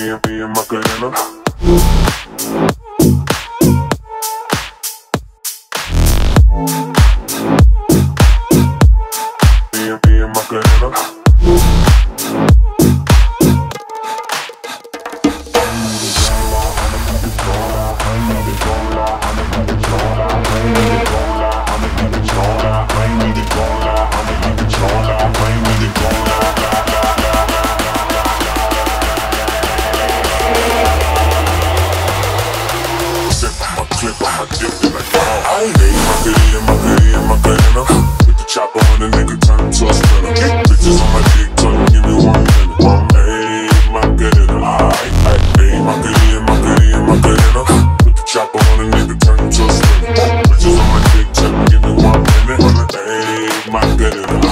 Ayy Macarena. Ayy Macarena. Ayy Macarena. Put the chopper on the nigga, turn him to a sprinter. Bitches on my dick, tell him give me 1 minute. Ayy Macarena. Ayy Macarena. Put the chopper on the nigga, turn him to a sprinter. Bitches on my dick, tell him give me 1 minute. Ayy Macarena.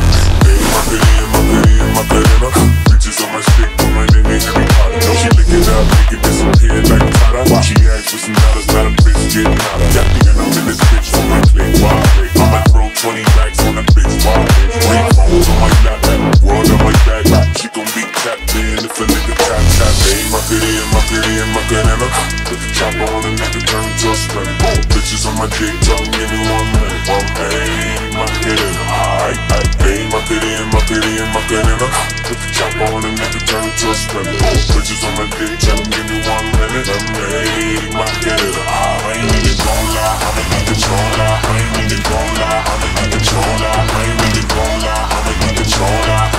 Ayy Macarena. Bitches on my stick, put my name in every pot. No, she lick it up, make it disappear like Tyga. She asks for some dollars, not a bitch getting out of. And I'm in this bitch for my click, wild. I'ma throw 20 racks on a bitch, wild. 3 phones on my lap, world on my back. She gon' be tapped in if a nigga tap. Ayy Macarena. Put the chopper on a nigga, turn to a sprinter. Bitches on my dick, tell him give me 1 minute. Ayy Macarena. Ayy Macarena. Put the chopper on a nigga, turn to a sprinter. Bitches on my dick, tell him give me 1 minute. Ayy Macarena. I ain't even gon' lie, I'm in controller. I ain't even gon' lie, I'm in controller. I ain't even gon' lie, I'm in controller.